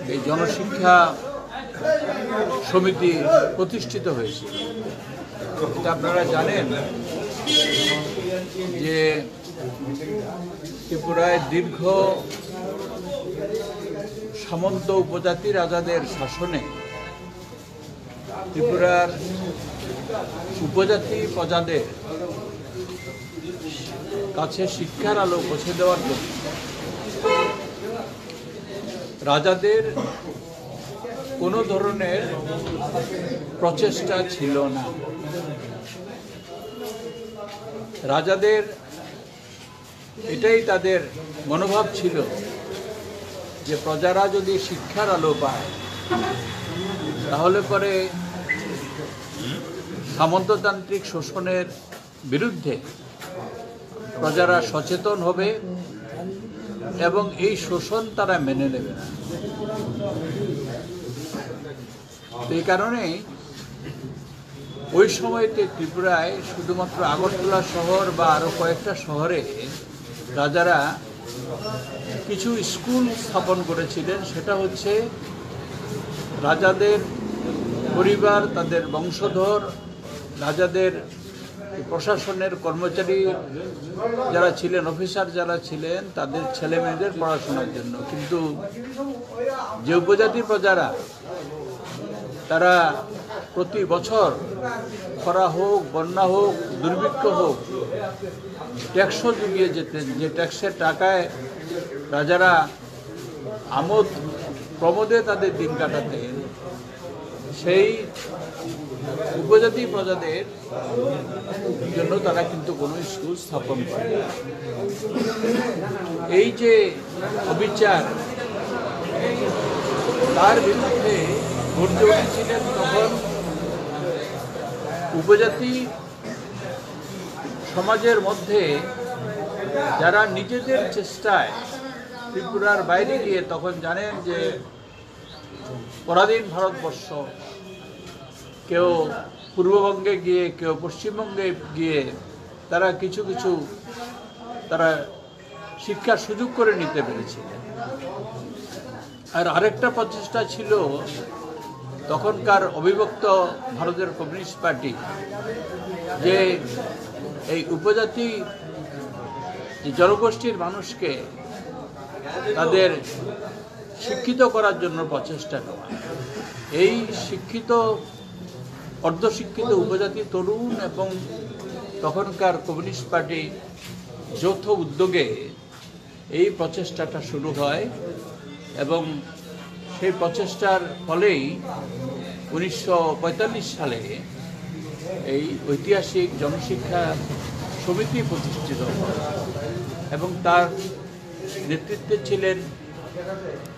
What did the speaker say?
এই জনশিক্ষা সমিতি প্রতিষ্ঠিত হয়েছে। এটা আপনারা জানেন যে ত্রিপুরায় দীর্ঘ সামন্ত উপজাতি রাজাদের শাসনে ত্রিপুরার উপজাতি প্রজাদের কাছে শিক্ষার আলো পৌঁছে দেওয়ার জন্য রাজাদের কোনো ধরনের প্রচেষ্টা ছিল না। রাজাদের এটাই তাদের মনোভাব ছিল যে প্রজারা যদি শিক্ষার আলো পায় তাহলে পরে সামন্ততান্ত্রিক শোষণের বিরুদ্ধে প্রজারা সচেতন হবে এবং এই শোষণ তারা মেনে নেবে না। এই কারণে ওই সময়তে ত্রিপুরায় শুধুমাত্র আগরতলা শহর বা আরও কয়েকটা শহরে রাজারা কিছু স্কুল স্থাপন করেছিলেন। সেটা হচ্ছে রাজাদের পরিবার, তাদের বংশধর, রাজাদের প্রশাসনের কর্মচারী যারা ছিলেন, অফিসার যারা ছিলেন, তাদের ছেলে মেয়েদের পড়াশোনার জন্য। কিন্তু যে উপজাতি প্রজারা তারা প্রতি বছর খরা হোক, বন্যা হোক, দুর্ভিক্ষ হোক, ট্যাক্সও জুগিয়ে যেতেন, যে ট্যাক্সের টাকায় রাজারা আমোদ প্রমোদে তাদের দিন কাটাতেন, সেই উপজাতি প্রজাদের জন্য তারা কিন্তু কোনো স্কুল স্থাপন করে। এই যে অবিচার, তার বিরুদ্ধে গর্জে উঠেছিলেন তখন উপজাতি সমাজের মধ্যে যারা নিজেদের চেষ্টায় ত্রিপুরার বাইরে গিয়ে, তখন জানেন যে পরাধীন ভারতবর্ষ, কেউ পূর্ববঙ্গে গিয়ে, কেউ পশ্চিমবঙ্গে গিয়ে তারা কিছু কিছু তারা শিক্ষার সুযোগ করে নিতে পেরেছিলেন। আর আরেকটা প্রচেষ্টা ছিল তখনকার অবিভক্ত ভারতের কমিউনিস্ট পার্টি, যে এই উপজাতি জনগোষ্ঠীর মানুষকে তাদের শিক্ষিত করার জন্য প্রচেষ্টা নেওয়া। এই শিক্ষিত, অর্ধশিক্ষিত উপজাতি তরুণ এবং তখনকার কমিউনিস্ট পার্টি যৌথ উদ্যোগে এই প্রচেষ্টাটা শুরু হয় এবং সেই প্রচেষ্টার ফলেই 1945 সালে এই ঐতিহাসিক জনশিক্ষা সমিতি প্রতিষ্ঠিত হয় এবং তার নেতৃত্বে ছিলেন